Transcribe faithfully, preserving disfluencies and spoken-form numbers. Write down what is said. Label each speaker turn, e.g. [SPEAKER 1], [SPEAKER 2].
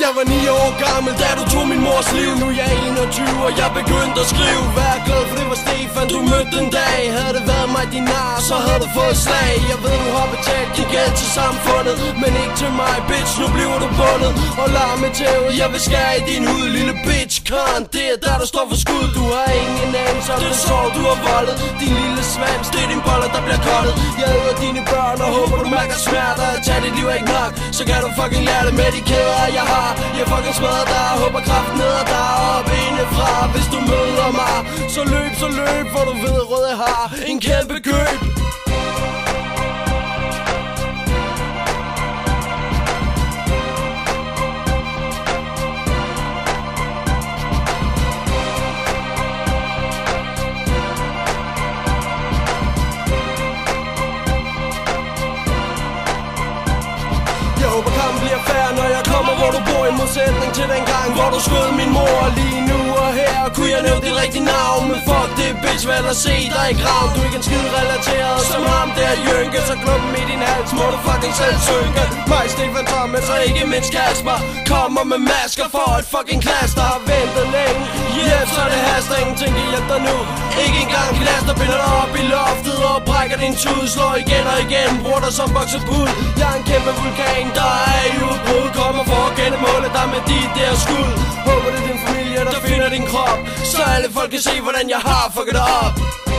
[SPEAKER 1] Jeg var ni år gammel, da du tog min mors liv. Nu er jeg enogtyve, og jeg begyndte at skrive. Vær glad, for det var Stefan, du mødte den dag. Havde det været mig din nar, så havde du fået slag. Jeg ved, du har betalt din gæld til samfundet, men ikke til mig, bitch, nu bliver du bundet. Og lar med tævet, jeg vil skære i din hud, lille bitch, con. Det er der, der står for skud. Du har ingen anelse om det sorg, du har voldet. Din lille svans, det er din boller, der bliver kottet. Jeg æder dine børn og håber, du mærker smerter. At tage dit liv er ikke nok, så kan du fucking lære det med de kæder, jeg har. Jeg fucking smadrer dig, håber kraften neder dig op indefra. Hvis du møder mig, så løb, så løb, for du ved, røde har en kæmpe køb. Jeg håber kampen bliver fair, når jeg kommer, hvor du bor. I modsætning til den gang, hvor du skød min mor. Lige nu og her kunne jeg nævne dit rigtige navn, men fuck det, bitch, hvad der se dig i grav. Du er ikke en skid relateret som ham der Jynke, så klumpen i din hals må du fucking selv synke. Mig, Stefan Thomas og ikke mindst Kasper kommer med masker for et fucking klass, der har ventet længe. Hjælp, så det haster, ingenting kan hjælpe dig nu. Ikke engang knaster, binder dig op i loftet og brækker din tud. Slår igen og igen, bruger dig som boksepud. Jeg er en kæmpe vulkan, der er i udbrud. Kommer for at gennemåle dig med de der skud. Håber det er din familie, der finder din krop, så alle folk kan se, hvordan jeg har fucket op.